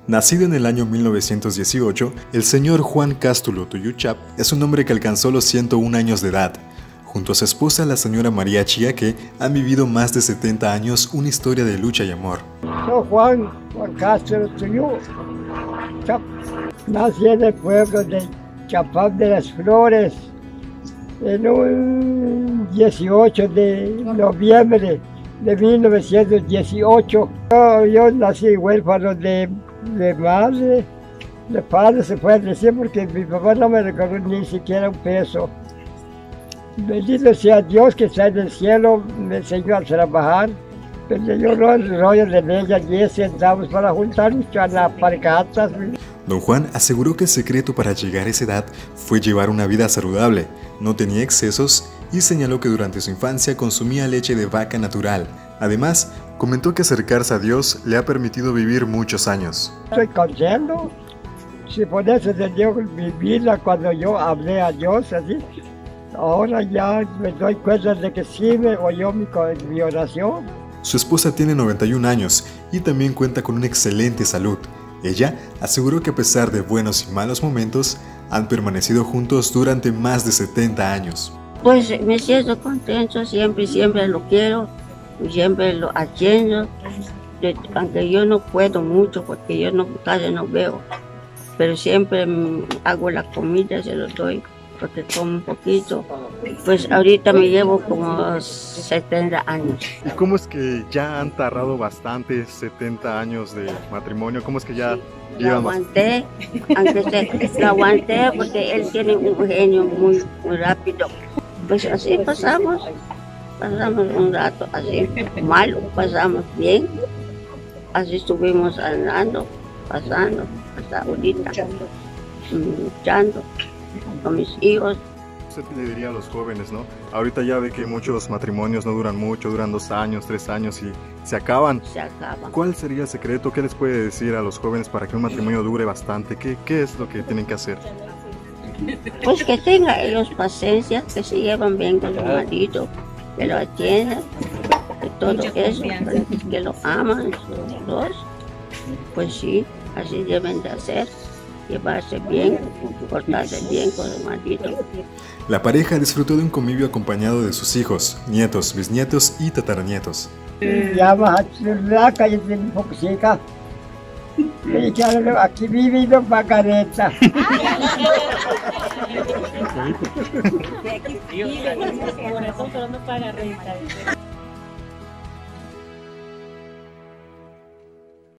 Nacido en el año 1918, el señor Juan Cástulo Tuyuchap es un hombre que alcanzó los 101 años de edad. Junto a su esposa, la señora María Chiaque, han vivido más de 70 años una historia de lucha y amor. Soy Juan Cástulo Tuyuchap. Nací en el pueblo de Chapán de las Flores, en un 18 de noviembre de 1918. Yo nací huérfano de madre, de padre se puede decir, porque mi papá no me regaló ni siquiera un peso. Bendito sea Dios que está en el cielo, me enseñó a trabajar. Pero yo no el rollo de ella y sentamos para juntarnos a las parcatas. Don Juan aseguró que el secreto para llegar a esa edad fue llevar una vida saludable, no tenía excesos y señaló que durante su infancia consumía leche de vaca natural. Además, comentó que acercarse a Dios le ha permitido vivir muchos años. Estoy contento, si por eso se dio mi vida cuando yo hablé a Dios así. Ahora ya me doy cuenta de que sí me oyó mi oración. Su esposa tiene 91 años y también cuenta con una excelente salud. Ella aseguró que a pesar de buenos y malos momentos, han permanecido juntos durante más de 70 años. Pues me siento contento, siempre lo quiero, siempre lo atiendo, aunque yo no puedo mucho porque yo casi no veo, pero siempre hago la comida, se lo doy, porque como un poquito. Pues ahorita me llevo como 70 años. ¿Y cómo es que ya han tardado bastante 70 años de matrimonio? ¿Cómo es que ya llevan más? Lo aguanté porque él tiene un genio muy rápido. Pues así pasamos un rato, así malo, pasamos bien. Así estuvimos andando, pasando, hasta ahorita, luchando con mis hijos. Usted le diría a los jóvenes, ¿no? Ahorita ya ve que muchos matrimonios no duran mucho, duran 2 años, 3 años y se acaban. Se acaban. ¿Cuál sería el secreto? ¿Qué les puede decir a los jóvenes para que un matrimonio dure bastante? ¿Qué es lo que tienen que hacer? Pues que tengan ellos paciencia, que se llevan bien con su marido, que lo atiendan, que todo eso, que lo aman los dos. Pues sí, así deben de hacer. Llevarse bien, portarse bien con el marido. La pareja disfrutó de un convivio acompañado de sus hijos, nietos, bisnietos y tataranietos. Aquí vivido Pacareta. Aquí vive, corazón, pero no paga renta.